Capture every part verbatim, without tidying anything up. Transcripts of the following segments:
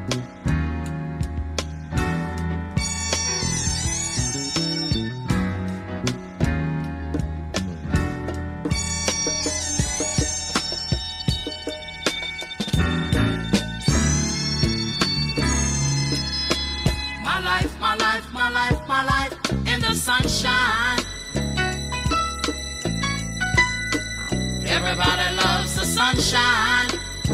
Sunshine. Everybody loves the sunshine.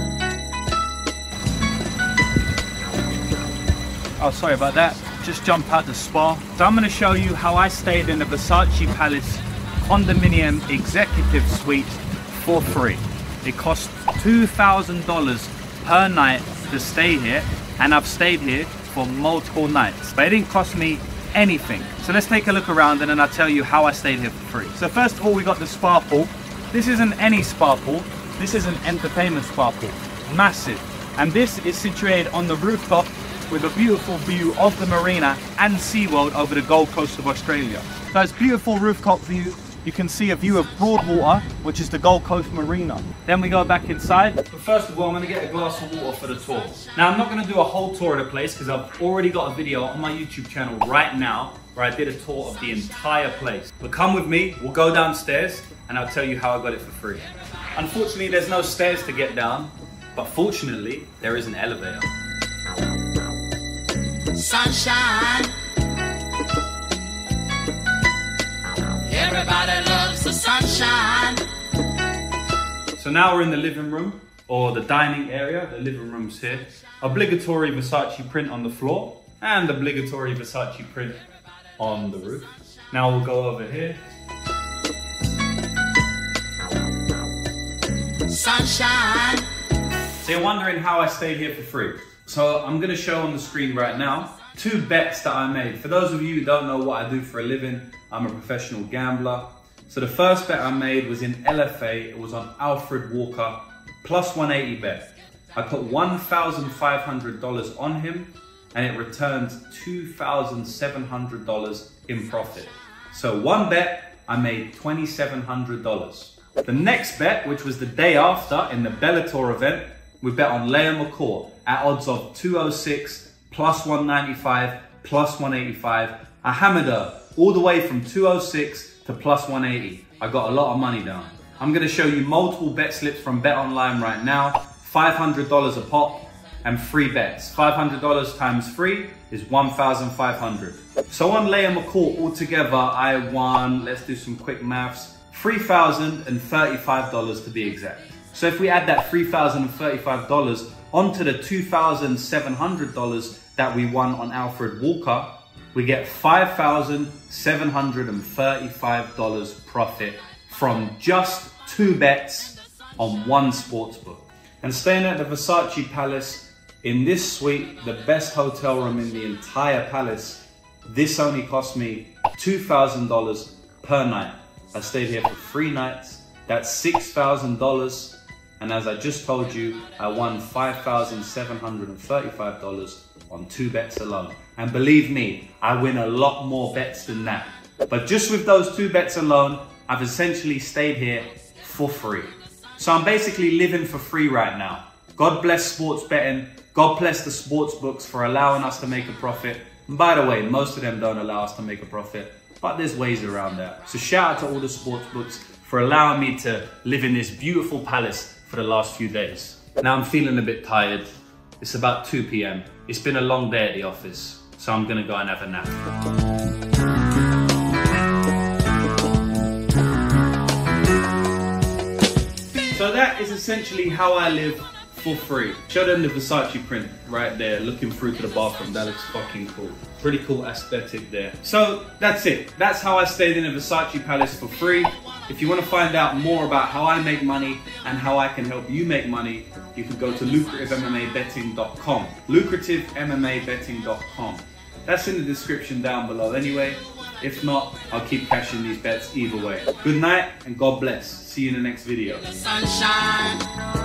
Oh, sorry about that. Just jumped out the spa. So I'm going to show you how I stayed in the Versace Palace Condominium Executive Suite for free. It cost two thousand dollars per night to stay here, and I've stayed here for multiple nights. But it didn't cost me anything. So let's take a look around and then I'll tell you how I stayed here for free. So first of all, we got the spa pool. This isn't any spa pool. This is an entertainment spa pool. Massive. And this is situated on the rooftop with a beautiful view of the marina and SeaWorld over the Gold Coast of Australia. So it's beautiful rooftop view. You can see a view of Broadwater, which is the Gold Coast Marina. Then we go back inside. But first of all, I'm gonna get a glass of water for the tour. Now, I'm not gonna do a whole tour of the place because I've already got a video on my YouTube channel right now where I did a tour of the entire place. But come with me, we'll go downstairs and I'll tell you how I got it for free. Unfortunately, there's no stairs to get down, but fortunately, there is an elevator. Sunshine. Everybody loves the sunshine. So now we're in the living room, or the dining area. The living room's here. Obligatory Versace print on the floor, and obligatory Versace print on the roof. Now we'll go over here. Sunshine. So you're wondering how I stayed here for free. So I'm gonna show on the screen right now two bets that I made. For those of you who don't know what I do for a living, I'm a professional gambler. So the first bet I made was in L F A. It was on Alfred Walker, plus one eighty bet. I put one thousand five hundred dollars on him and it returned two thousand seven hundred dollars in profit. So one bet, I made two thousand seven hundred dollars. The next bet, which was the day after in the Bellator event, we bet on Leah McCourt at odds of two oh six, plus one ninety-five, plus one eighty-five. I hammered her all the way from two oh six to plus one eighty. I got a lot of money down. I'm gonna show you multiple bet slips from BetOnline right now. five hundred dollars a pop and free bets. five hundred dollars times free is one thousand five hundred dollars. So on Leah McCourt altogether, I won, let's do some quick maths, three thousand thirty-five dollars to be exact. So if we add that three thousand thirty-five dollars onto the two thousand seven hundred dollars that we won on Alfred Walker, we get five thousand seven hundred thirty-five dollars profit from just two bets on one sportsbook. And staying at the Versace Palace in this suite, the best hotel room in the entire palace, this only cost me two thousand dollars per night. I stayed here for three nights. That's six thousand dollars. And as I just told you, I won five thousand seven hundred thirty-five dollars on two bets alone. And believe me, I win a lot more bets than that. But just with those two bets alone, I've essentially stayed here for free. So I'm basically living for free right now. God bless sports betting. God bless the sports books for allowing us to make a profit. And by the way, most of them don't allow us to make a profit, but there's ways around that. So shout out to all the sports books for allowing me to live in this beautiful palace for the last few days. Now I'm feeling a bit tired. It's about two p m It's been a long day at the office, so I'm gonna go and have a nap. So that is essentially how I live for free. Show them the Versace print right there, looking through to the bathroom. That looks fucking cool. Pretty cool aesthetic there. So that's it. That's how I stayed in the Versace Palace for free. If you want to find out more about how I make money and how I can help you make money, you can go to lucrative M M A betting dot com. lucrative M M A betting dot com. That's in the description down below anyway. If not, I'll keep cashing these bets either way. Good night and God bless. See you in the next video. Sunshine.